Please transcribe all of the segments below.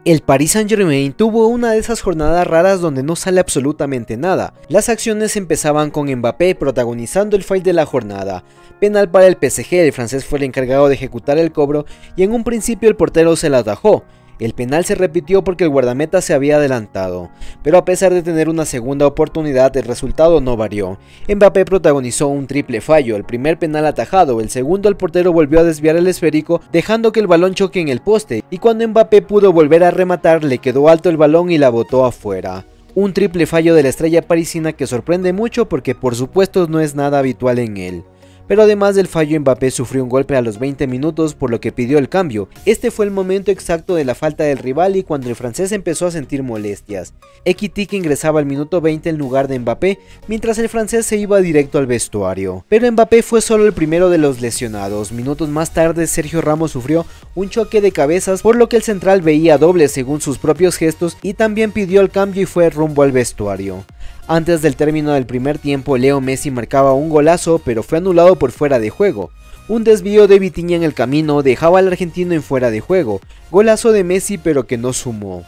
El Paris Saint-Germain tuvo una de esas jornadas raras donde no sale absolutamente nada. Las acciones empezaban con Mbappé protagonizando el fail de la jornada. Penal para el PSG, el francés fue el encargado de ejecutar el cobro y en un principio el portero se la atajó. El penal se repitió porque el guardameta se había adelantado, pero a pesar de tener una segunda oportunidad el resultado no varió. Mbappé protagonizó un triple fallo, el primer penal atajado, el segundo el portero volvió a desviar el esférico dejando que el balón choque en el poste y cuando Mbappé pudo volver a rematar le quedó alto el balón y la botó afuera. Un triple fallo de la estrella parisina que sorprende mucho porque por supuesto no es nada habitual en él. Pero además del fallo, Mbappé sufrió un golpe a los 20 minutos por lo que pidió el cambio. Este fue el momento exacto de la falta del rival y cuando el francés empezó a sentir molestias. Ekitike ingresaba al minuto 20 en lugar de Mbappé, mientras el francés se iba directo al vestuario. Pero Mbappé fue solo el primero de los lesionados. Minutos más tarde Sergio Ramos sufrió un choque de cabezas por lo que el central veía doble según sus propios gestos y también pidió el cambio y fue rumbo al vestuario. Antes del término del primer tiempo, Leo Messi marcaba un golazo, pero fue anulado por fuera de juego. Un desvío de Vitinha en el camino dejaba al argentino en fuera de juego. Golazo de Messi, pero que no sumó.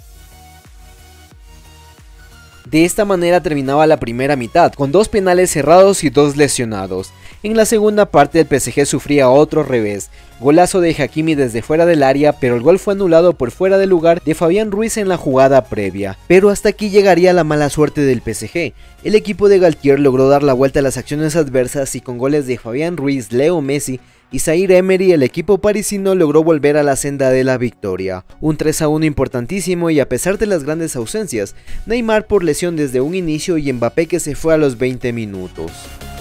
De esta manera terminaba la primera mitad, con 2 penales cerrados y 2 lesionados. En la segunda parte el PSG sufría otro revés, golazo de Hakimi desde fuera del área, pero el gol fue anulado por fuera de lugar de Fabián Ruiz en la jugada previa. Pero hasta aquí llegaría la mala suerte del PSG. El equipo de Galtier logró dar la vuelta a las acciones adversas y con goles de Fabián Ruiz, Leo Messi y Zaire Emery el equipo parisino logró volver a la senda de la victoria. Un 3-1 importantísimo y a pesar de las grandes ausencias, Neymar por lesión desde un inicio y Mbappé que se fue a los 20 minutos.